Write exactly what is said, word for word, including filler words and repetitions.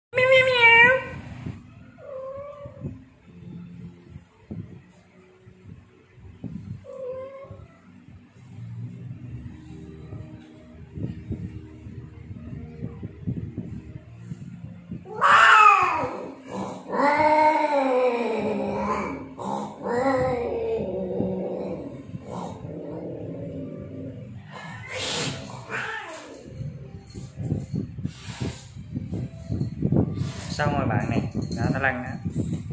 Xong rồi bạn này, đó nó lăn đó.